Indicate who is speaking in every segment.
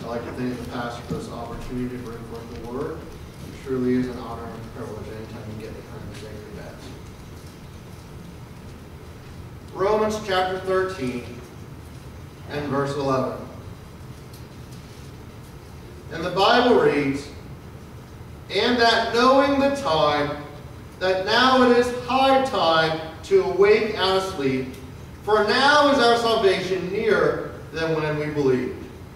Speaker 1: like to thank the pastor for this opportunity to bring forth the word. It truly is an honor and a privilege anytime you get behind the sacred desk. Romans chapter 13 and verse 11. And the Bible reads, "And that knowing the time, that now it is high time to awake out of sleep, for now is our salvation nearer than when we believed.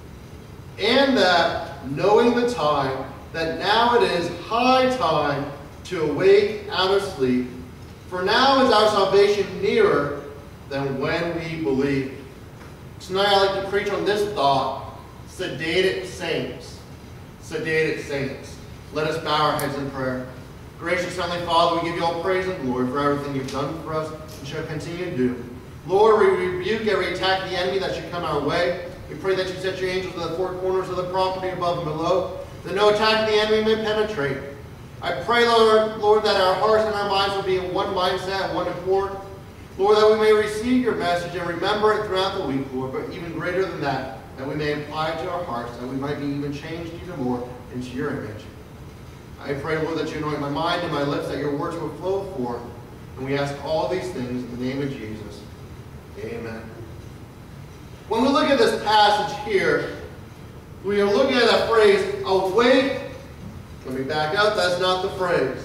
Speaker 1: And that, knowing the time, that now it is high time to awake out of sleep, for now is our salvation nearer than when we believed." Tonight I'd like to preach on this thought, sedated saints. Sedated saints. Let us bow our heads in prayer. Gracious Heavenly Father, we give you all praise and glory for everything you've done for us and shall continue to do. Lord, we rebuke every attack of the enemy that should come our way. We pray that you set your angels in the four corners of the property above and below, that no attack of the enemy may penetrate. I pray, Lord, that our hearts and our minds will be in one mindset, one accord. Lord, that we may receive your message and remember it throughout the week, Lord, but even greater than that, that we may apply it to our hearts, that we might be even changed even more into your image. I pray, Lord, that you anoint my mind and my lips, that your words will flow forth. And we ask all these things in the name of Jesus. Amen. When we look at this passage here, we are looking at that phrase, awake. Let me back up, that's not the phrase.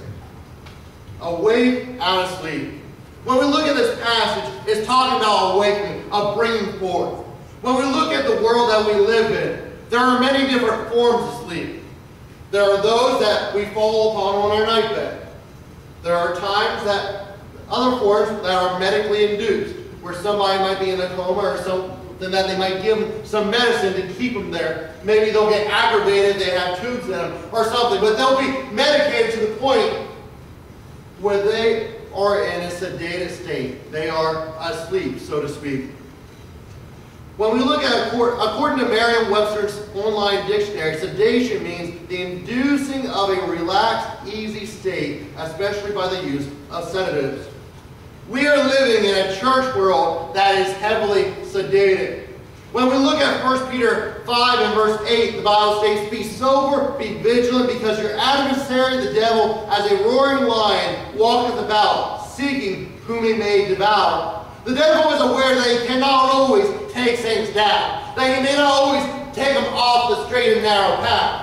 Speaker 1: Awake out of sleep. When we look at this passage, it's talking about awakening, of bringing forth. When we look at the world that we live in, there are many different forms of sleep. There are those that we fall upon on our nightbed. There are times that other forms that are medically induced, where somebody might be in a coma or something that they might give them some medicine to keep them there. Maybe they'll get aggravated, they have tubes in them or something, but they'll be medicated to the point where they are in a sedated state. They are asleep, so to speak. When we look at, according to Merriam-Webster's online dictionary, sedation means the inducing of a relaxed, easy state, especially by the use of sedatives. We are living in a church world that is heavily sedated. When we look at 1 Peter 5 and verse 8, the Bible states, "Be sober, be vigilant, because your adversary, the devil, as a roaring lion, walketh about, seeking whom he may devour." The devil is aware that he cannot always take saints down, that he may not always take them off the straight and narrow path.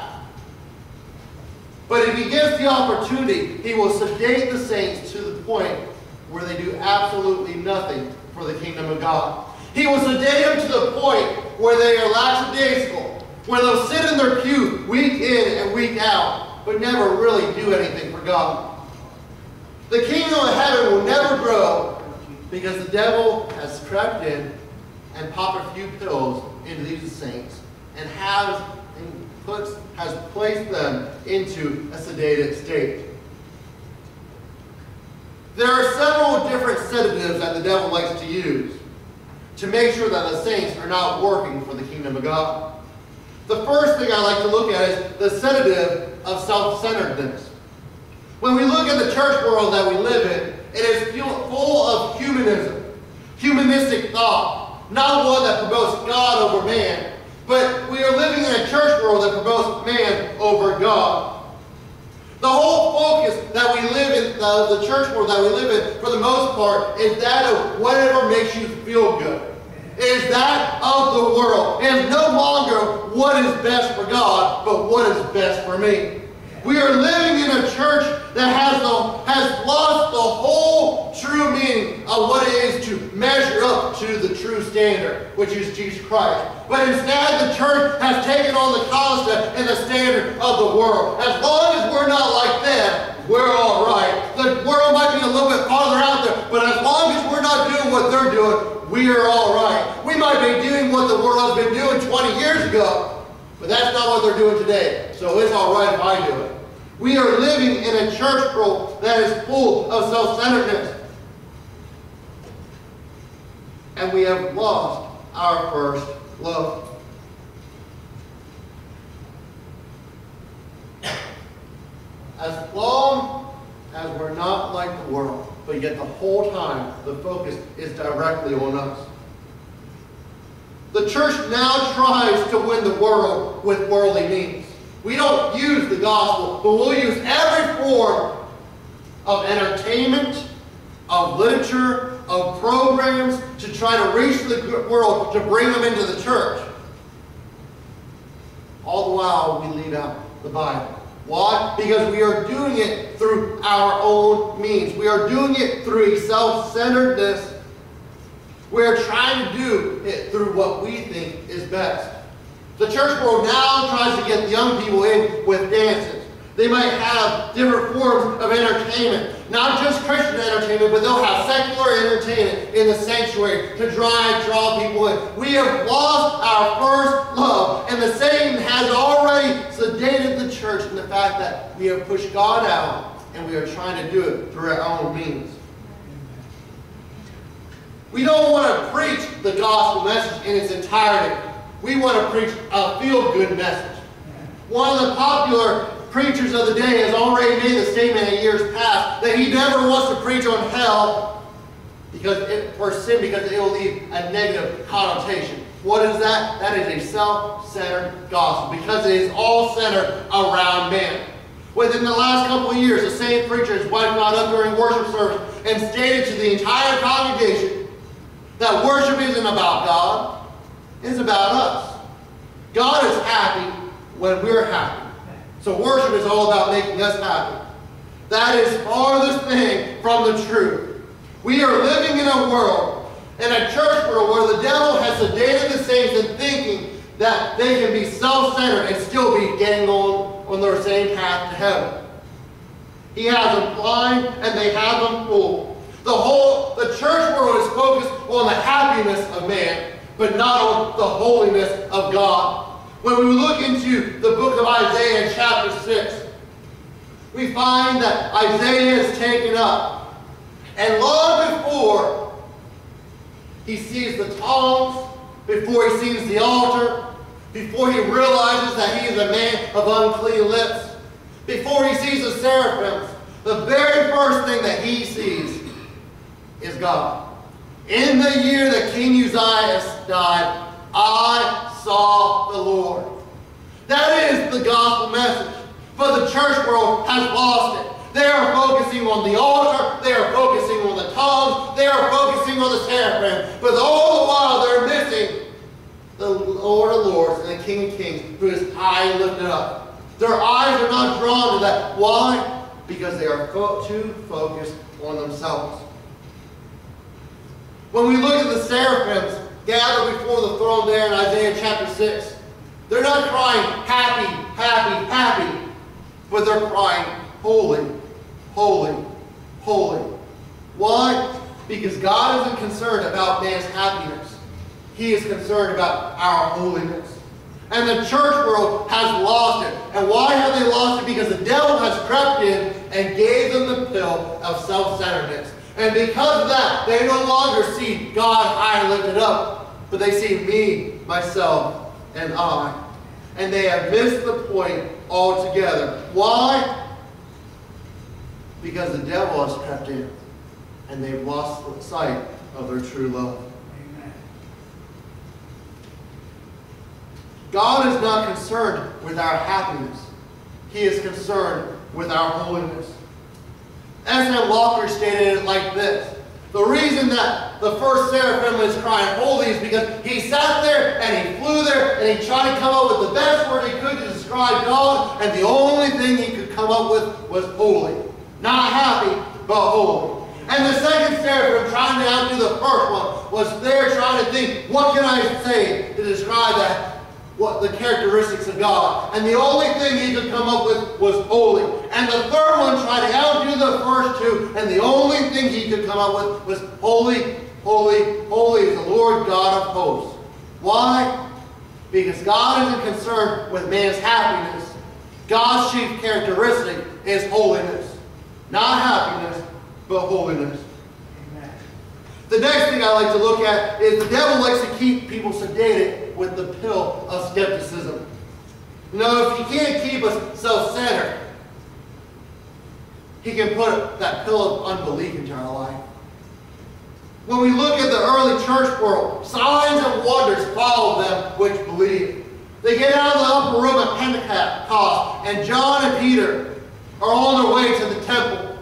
Speaker 1: But if he gets the opportunity, he will sedate the saints to the point where they do absolutely nothing for the kingdom of God. He will sedate them to the point where they are lackadaisical, where they'll sit in their pew week in and week out, but never really do anything for God. The kingdom of heaven will never grow because the devil has crept in and popped a few pills into these saints and has placed them into a sedated state. There are several different sedatives that the devil likes to use to make sure that the saints are not working for the kingdom of God. The first thing I like to look at is the sedative of self-centeredness. When we look at the church world that we live in, it is full of humanism, humanistic thought, not one that promotes God over man, but we are living in a church world that promotes man over God. The whole focus that we live in, the church world that we live in, for the most part, is that of whatever makes you feel good. It is that of the world. It is no longer what is best for God, but what is best for me. We are living in a church that has lost the whole true meaning of what it is to measure up to the true standard, which is Jesus Christ. But instead, the church has taken on the concept and the standard of the world. As long as we're not like them, we're all right. The world might be a little bit farther out there, but as long as we're not doing what they're doing, we are all right. We might be doing what the world has been doing 20 years ago, but that's not what they're doing today. So it's all right if I do it. We are living in a church world that is full of self-centeredness. And we have lost our first love. As long as we're not like the world, but yet the whole time the focus is directly on us. The church now tries to win the world with worldly means. We don't use the gospel, but we'll use every form of entertainment, of literature, of programs to try to reach the world, to bring them into the church. All the while, we leave out the Bible. Why? Because we are doing it through our own means. We are doing it through a self-centeredness. We are trying to do it through what we think is best. The church world now tries to get the young people in with dances. They might have different forms of entertainment. Not just Christian entertainment, but they'll have secular entertainment in the sanctuary to draw people in. We have lost our first love. And the Satan has already sedated the church in the fact that we have pushed God out and we are trying to do it through our own means. We don't want to preach the gospel message in its entirety. We want to preach a feel-good message. One of the popular preachers of the day has already made the statement in years past that he never wants to preach on hell for sin because it will leave a negative connotation. What is that? That is a self-centered gospel because it is all centered around man. Within the last couple of years, the same preacher has got up during worship service and stated to the entire congregation that worship isn't about God, it's about us. God is happy when we're happy. So worship is all about making us happy. That is farthest thing from the truth. We are living in a world, in a church world, where the devil has sedated the saints in thinking that they can be self-centered and still be getting on their same path to heaven. He has them blind and they have them fooled. The church world is focused on the happiness of man, but not on the holiness of God. When we look into the book of Isaiah in chapter 6, we find that Isaiah is taken up. And long before he sees the tongs, before he sees the altar, before he realizes that he is a man of unclean lips, before he sees the seraphims, the very first thing that he sees is God. In the year that King Uzziah died, I saw the Lord. That is the gospel message. But the church world has lost it. They are focusing on the altar. They are focusing on the tongues. They are focusing on the seraphim. But all the while they're missing the Lord of Lords and the King of Kings, who is high and lifted up. Their eyes are not drawn to that. Why? Because they are too focused on themselves. When we look at the seraphims gathered before the throne there in Isaiah chapter 6, they're not crying, happy, happy, happy, but they're crying, holy, holy, holy. Why? Because God isn't concerned about man's happiness. He is concerned about our holiness. And the church world has lost it. And why have they lost it? Because the devil has crept in and gave them the pill of self-centeredness. And because of that, they no longer see God high and lifted up, but they see me, myself, and I. And they have missed the point altogether. Why? Because the devil has crept in, and they've lost sight of their true love. Amen. God is not concerned with our happiness. He is concerned with our holiness. S.M. Walker stated it like this. The reason that the first seraphim was crying holy is because he sat there and he flew there and he tried to come up with the best word he could to describe God, and the only thing he could come up with was holy. Not happy, but holy. And the second seraphim, trying to outdo the first one, was there trying to think, what can I say to describe that? What the characteristics of God. And the only thing he could come up with was holy. And the third one tried to outdo the first two, and the only thing he could come up with was holy, holy, holy is the Lord God of hosts. Why? Because God isn't concerned with man's happiness. God's chief characteristic is holiness. Not happiness, but holiness. Amen. The next thing I like to look at is the devil likes to keep people sedated with the pill of skepticism. You know, if he can't keep us self-centered, he can put that pill of unbelief into our life. When we look at the early church world, signs and wonders follow them which believe. They get out of the upper room at Pentecost, and John and Peter are on their way to the temple.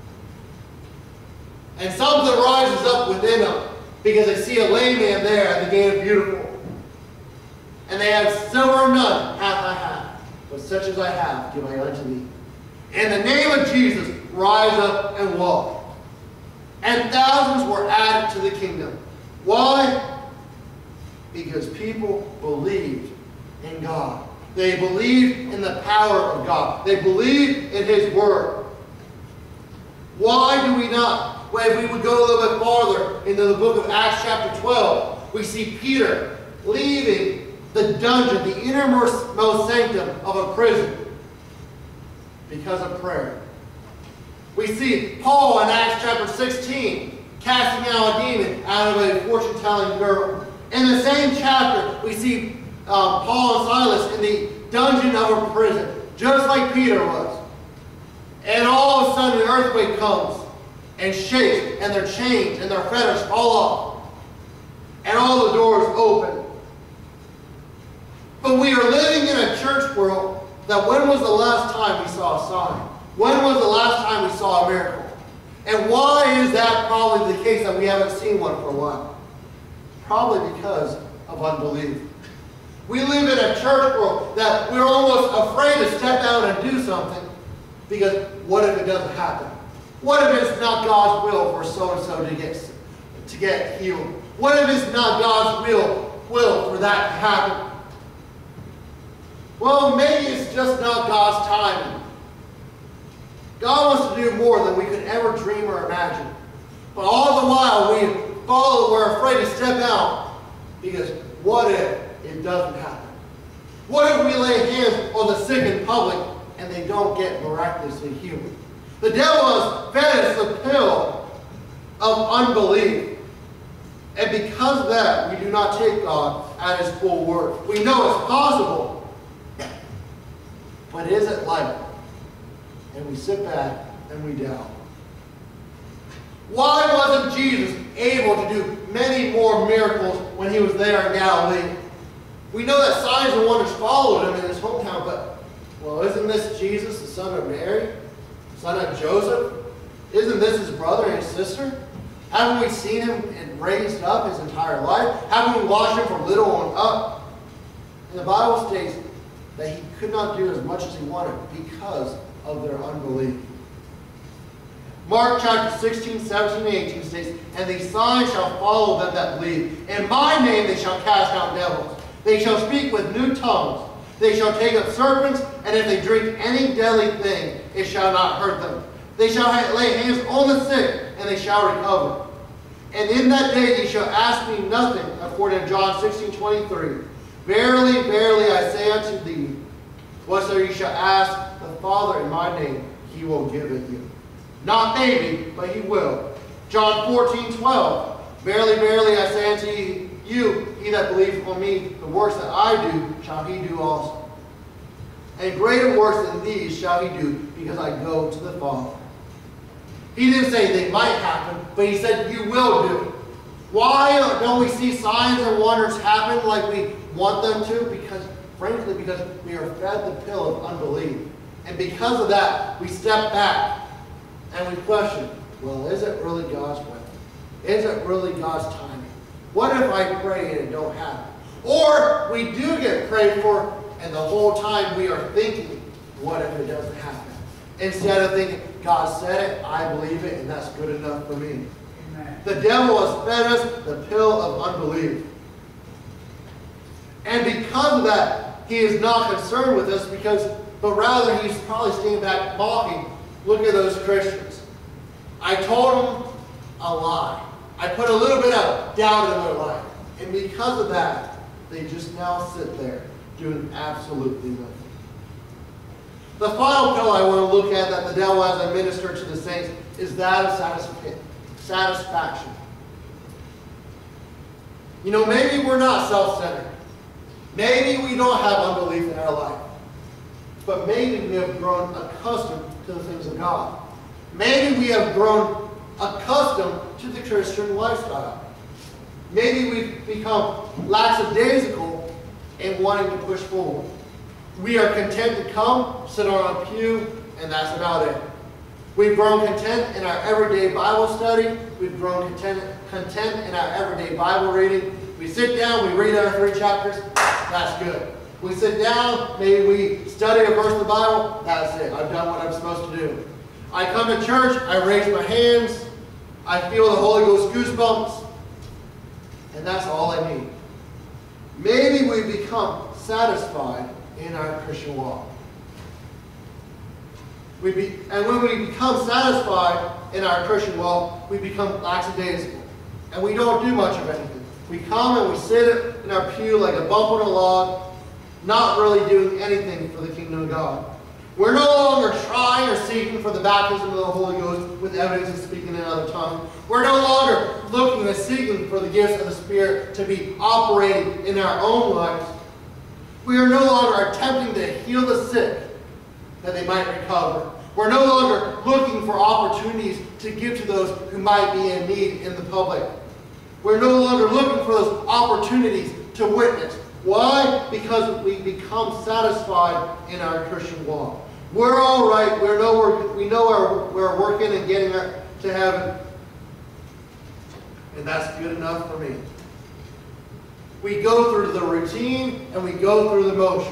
Speaker 1: And something rises up within them because they see a lame man there at the gate of Beautiful. And they have silver and none hath I have, but such as I have give I unto thee. In the name of Jesus, rise up and walk. And thousands were added to the kingdom. Why? Because people believed in God. They believed in the power of God. They believed in His Word. Why do we not? Well, if we would go a little bit farther into the book of Acts chapter 12, we see Peter leaving the dungeon, the innermost sanctum of a prison, because of prayer. We see Paul in Acts chapter 16 casting out a demon out of a fortune-telling girl. In the same chapter, we see Paul and Silas in the dungeon of a prison, just like Peter was. And all of a sudden, an earthquake comes and shakes, and their chains and their fetters fall off. And all the doors open. But we are living in a church world that when was the last time we saw a sign? When was the last time we saw a miracle? And why is that probably the case that we haven't seen one for a while? Probably because of unbelief. We live in a church world that we're almost afraid to step out and do something because what if it doesn't happen? What if it's not God's will for so-and-so to get healed? What if it's not God's will for that to happen? Well, maybe it's just not God's timing. God wants to do more than we could ever dream or imagine. But all the while, we're afraid to step out because what if it doesn't happen? What if we lay hands on the sick in public and they don't get miraculously healed? The devil has fed us the pill of unbelief. And because of that, we do not take God at His full word. We know it's possible. But is it likely? And we sit back and we doubt. Why wasn't Jesus able to do many more miracles when He was there in Galilee? We know that signs and wonders followed Him in His hometown, but, well, isn't this Jesus, the son of Mary, son of Joseph? Isn't this His brother and His sister? Haven't we seen Him and raised up His entire life? Haven't we watched Him from little on up? And the Bible states that He could not do as much as He wanted because of their unbelief. Mark chapter 16, 17, and 18 states, "And these signs shall follow them that believe. In my name they shall cast out devils. They shall speak with new tongues. They shall take up serpents, and if they drink any deadly thing, it shall not hurt them. They shall lay hands on the sick, and they shall recover. And in that day ye shall ask me nothing," according to John 16:23. "Verily, verily, I say unto thee, whatsoever ye shall ask the Father in my name, He will give it you." Not maybe, but He will. John 14:12. "Verily, verily, I say unto you, he that believeth on me, the works that I do, shall he do also. And greater works than these shall he do, because I go to the Father." He didn't say they might happen, but He said you will do it. Why don't we see signs and wonders happen like we want them to? Because, frankly, because we are fed the pill of unbelief. And because of that, we step back and we question, well, is it really God's will? Is it really God's timing? What if I pray and it don't happen? Or we do get prayed for, and the whole time we are thinking, what if it doesn't happen? Instead of thinking, God said it, I believe it, and that's good enough for me. Amen. The devil has fed us the pill of unbelief. And because of that, he is not concerned with us, but rather he's probably standing back mocking. Look at those Christians. I told them a lie. I put a little bit of doubt in their life. And because of that, they just now sit there doing absolutely nothing. The final pill I want to look at that the devil has administered to the saints is that of satisfaction. You know, maybe we're not self-centered. Maybe we don't have unbelief in our life. But maybe we have grown accustomed to the things of God. Maybe we have grown accustomed to the Christian lifestyle. Maybe we've become lackadaisical in wanting to push forward. We are content to come, sit on a pew, and that's about it. We've grown content in our everyday Bible study. We've grown content in our everyday Bible reading. We sit down, we read our 3 chapters, that's good. We sit down, maybe we study a verse of the Bible, that's it. I've done what I'm supposed to do. I come to church, I raise my hands, I feel the Holy Ghost goosebumps, and that's all I need. Maybe we become satisfied in our Christian walk. And when we become satisfied in our Christian walk, we become lackadaisical. And we don't do much of anything. We come and we sit in our pew like a bump on a log, not really doing anything for the kingdom of God. We're no longer trying or seeking for the baptism of the Holy Ghost with evidence of speaking in another tongue. We're no longer looking and seeking for the gifts of the Spirit to be operating in our own lives. We are no longer attempting to heal the sick that they might recover. We're no longer looking for opportunities to give to those who might be in need in the public. We're no longer looking for those opportunities to witness. Why? Because we become satisfied in our Christian walk. We're all right. We know we're working and getting to heaven. And that's good enough for me. We go through the routine and we go through the motion.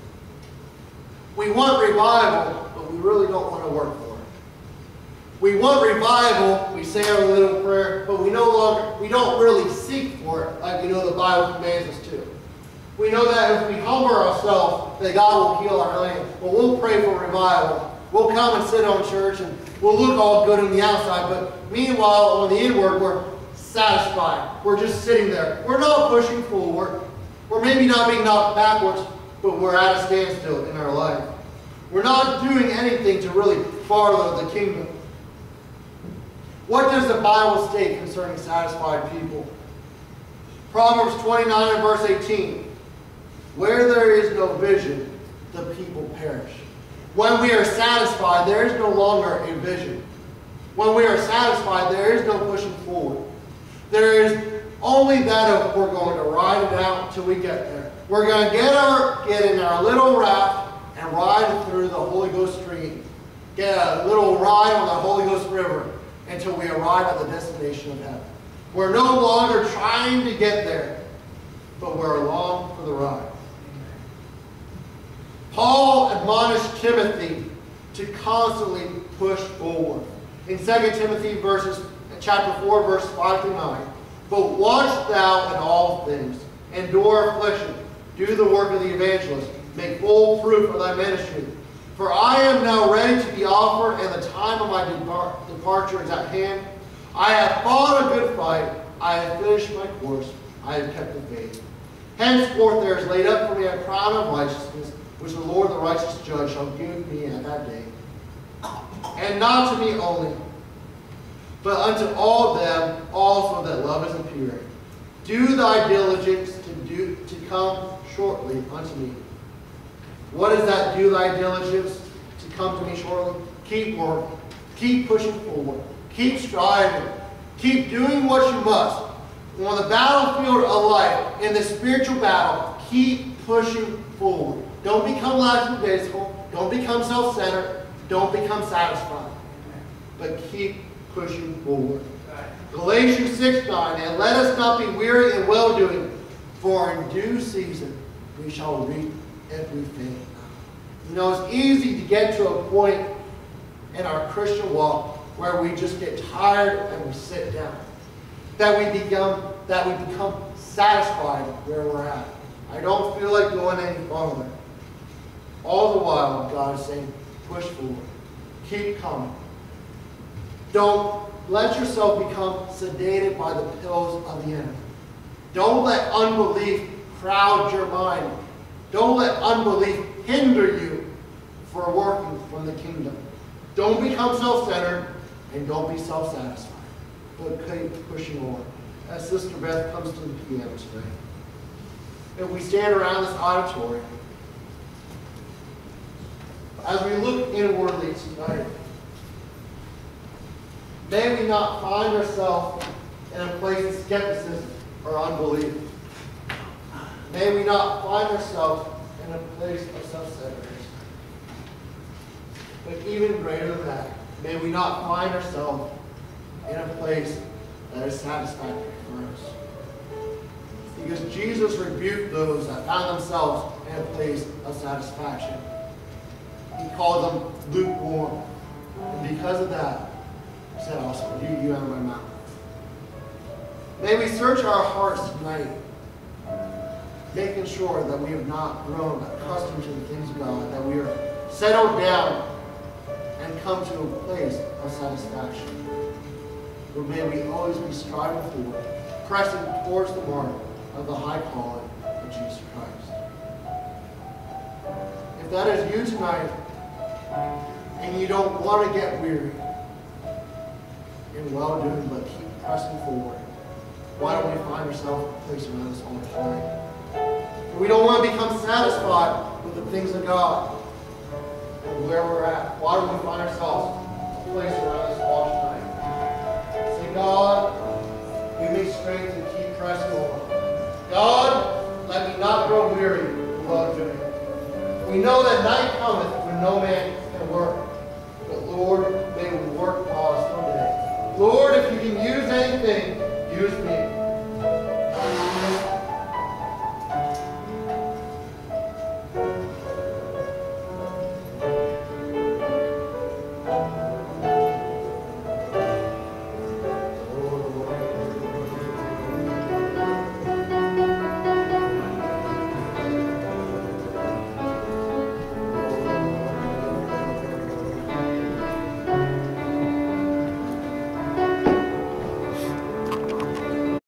Speaker 1: We want revival, but we really don't want to work for it. We want revival, we say our little prayer, but we don't really seek for it like we know the Bible commands us to. We know that if we humble ourselves, that God will heal our land. But we'll pray for revival. We'll come and sit on church and we'll look all good on the outside, but meanwhile, on the inward, we're satisfied. We're just sitting there. We're not pushing forward. We're maybe not being knocked backwards, but we're at a standstill in our life. We're not doing anything to really further the kingdom. What does the Bible state concerning satisfied people? Proverbs 29 and verse 18. Where there is no vision, the people perish. When we are satisfied, there is no longer a vision. When we are satisfied, there is no pushing forward. There is only that of we're going to ride it out until we get there. We're going to get in our little raft and ride through the Holy Ghost stream. Get a little ride on the Holy Ghost river until we arrive at the destination of heaven. We're no longer trying to get there, but we're along for the ride. Paul admonished Timothy to constantly push forward. In 2 Timothy chapter 4, verse 5 through 9. But watch thou in all things, endure affliction, do the work of the evangelist, make full proof of thy ministry. For I am now ready to be offered, and the time of my departure is at hand. I have fought a good fight, I have finished my course, I have kept the faith. Henceforth there is laid up for me a crown of righteousness, which the Lord the righteous judge shall give me at that day. And not to me only, but unto all them also that love his appearing. Do thy diligence to come shortly unto me. What is that? Do thy diligence to come to me shortly? Keep working. Keep pushing forward. Keep striving. Keep doing what you must. On the battlefield of life, in the spiritual battle, keep pushing forward. Don't become lackadaisical. Don't become self-centered. Don't become satisfied. But keep pushing forward. Galatians 6:9, and let us not be weary in well-doing, for in due season we shall reap if we faint not. You know, it's easy to get to a point in our Christian walk where we just get tired and we sit down. That we become satisfied where we're at. I don't feel like going any farther. All the while, God is saying, push forward. Keep coming. Don't let yourself become sedated by the pills of the enemy. Don't let unbelief crowd your mind. Don't let unbelief hinder you for working from the kingdom. Don't become self-centered and don't be self-satisfied. But keep pushing on. As Sister Beth comes to the piano today, and we stand around this auditorium, as we look inwardly tonight, May we not find ourselves in a place of skepticism or unbelief. May we not find ourselves in a place of self-centeredness. But even greater than that, may we not find ourselves in a place that is satisfactory for us. Because Jesus rebuked those that found themselves in a place of satisfaction. He called them lukewarm. And because of that, he said, I'll spew you out of my mouth. May we search our hearts tonight, making sure that we have not grown accustomed to the things of God, that we are settled down and come to a place of satisfaction. But may we always be striving forward, pressing towards the mark of the high calling of Jesus Christ. If that is you tonight, and you don't want to get weary in well-doing, but keep pressing forward, why don't we find ourselves in a place around this altar tonight? We don't want to become satisfied with the things of God and where we're at. Why don't we find ourselves in a place around this altar tonight? Say, God, give me strength to keep pressing on. God, let me not grow weary in well-doing. We know that night cometh when no man can work. But Lord, may we work while it's still day. Lord, if you can use anything